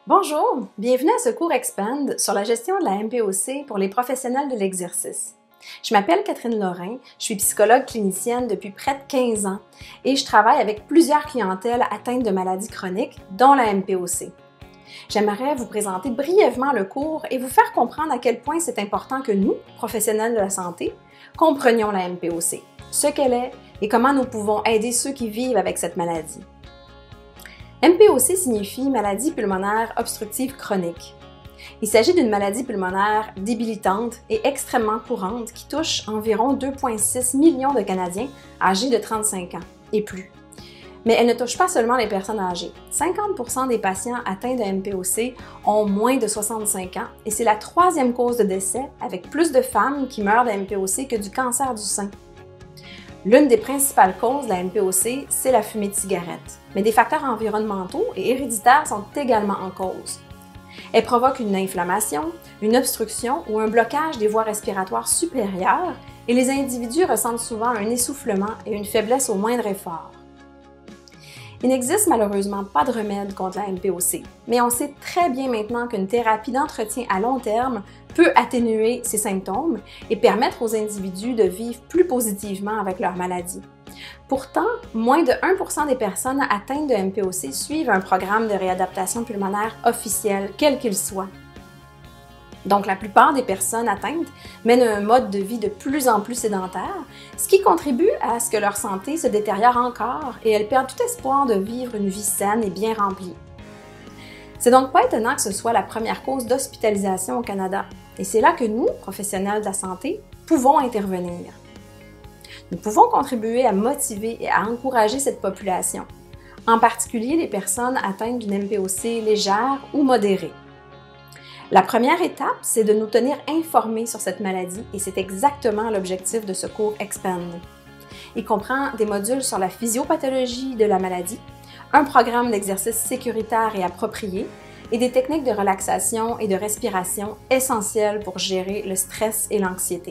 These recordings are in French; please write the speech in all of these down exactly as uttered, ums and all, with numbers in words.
Bonjour, bienvenue à ce cours Expand sur la gestion de la M P O C pour les professionnels de l'exercice. Je m'appelle Catherine Lorrain, je suis psychologue clinicienne depuis près de quinze ans et je travaille avec plusieurs clientèles atteintes de maladies chroniques, dont la M P O C. J'aimerais vous présenter brièvement le cours et vous faire comprendre à quel point c'est important que nous, professionnels de la santé, comprenions la M P O C, ce qu'elle est et comment nous pouvons aider ceux qui vivent avec cette maladie. M P O C signifie maladie pulmonaire obstructive chronique. Il s'agit d'une maladie pulmonaire débilitante et extrêmement courante qui touche environ deux virgule six millions de Canadiens âgés de trente-cinq ans et plus. Mais elle ne touche pas seulement les personnes âgées. cinquante pour cent des patients atteints de M P O C ont moins de soixante-cinq ans et c'est la troisième cause de décès avec plus de femmes qui meurent de M P O C que du cancer du sein. L'une des principales causes de la M P O C, c'est la fumée de cigarette, mais des facteurs environnementaux et héréditaires sont également en cause. Elle provoque une inflammation, une obstruction ou un blocage des voies respiratoires supérieures et les individus ressentent souvent un essoufflement et une faiblesse au moindre effort. Il n'existe malheureusement pas de remède contre la M P O C, mais on sait très bien maintenant qu'une thérapie d'entretien à long terme peut atténuer ces symptômes et permettre aux individus de vivre plus positivement avec leur maladie. Pourtant, moins de un pour cent des personnes atteintes de M P O C suivent un programme de réadaptation pulmonaire officiel, quel qu'il soit. Donc, la plupart des personnes atteintes mènent un mode de vie de plus en plus sédentaire, ce qui contribue à ce que leur santé se détériore encore et elles perdent tout espoir de vivre une vie saine et bien remplie. C'est donc pas étonnant que ce soit la première cause d'hospitalisation au Canada, et c'est là que nous, professionnels de la santé, pouvons intervenir. Nous pouvons contribuer à motiver et à encourager cette population, en particulier les personnes atteintes d'une M P O C légère ou modérée. La première étape, c'est de nous tenir informés sur cette maladie et c'est exactement l'objectif de ce cours Expand. Il comprend des modules sur la physiopathologie de la maladie, un programme d'exercice sécuritaire et approprié et des techniques de relaxation et de respiration essentielles pour gérer le stress et l'anxiété.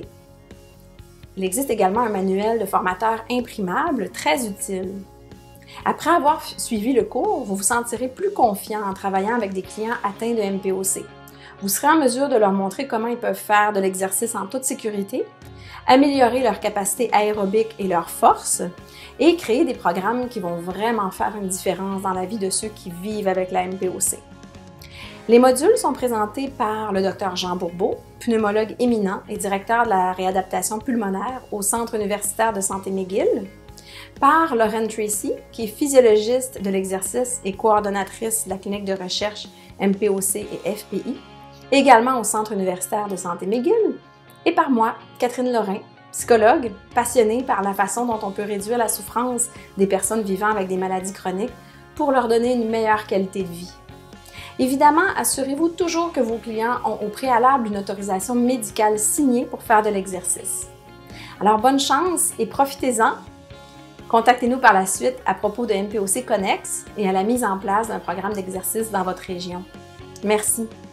Il existe également un manuel de formateur imprimable très utile. Après avoir suivi le cours, vous vous sentirez plus confiant en travaillant avec des clients atteints de M P O C. Vous serez en mesure de leur montrer comment ils peuvent faire de l'exercice en toute sécurité, améliorer leur capacité aérobique et leur force, et créer des programmes qui vont vraiment faire une différence dans la vie de ceux qui vivent avec la M P O C. Les modules sont présentés par le docteur Jean Bourbeau, pneumologue éminent et directeur de la réadaptation pulmonaire au Centre universitaire de santé McGill, par Lauren Tracy, qui est physiologiste de l'exercice et coordonnatrice de la clinique de recherche M P O C et F P I, également au Centre universitaire de santé McGill, et par moi, Catherine Lorrain, psychologue passionnée par la façon dont on peut réduire la souffrance des personnes vivant avec des maladies chroniques pour leur donner une meilleure qualité de vie. Évidemment, assurez-vous toujours que vos clients ont au préalable une autorisation médicale signée pour faire de l'exercice. Alors bonne chance et profitez-en! Contactez-nous par la suite à propos de M P O C Connex et à la mise en place d'un programme d'exercice dans votre région. Merci!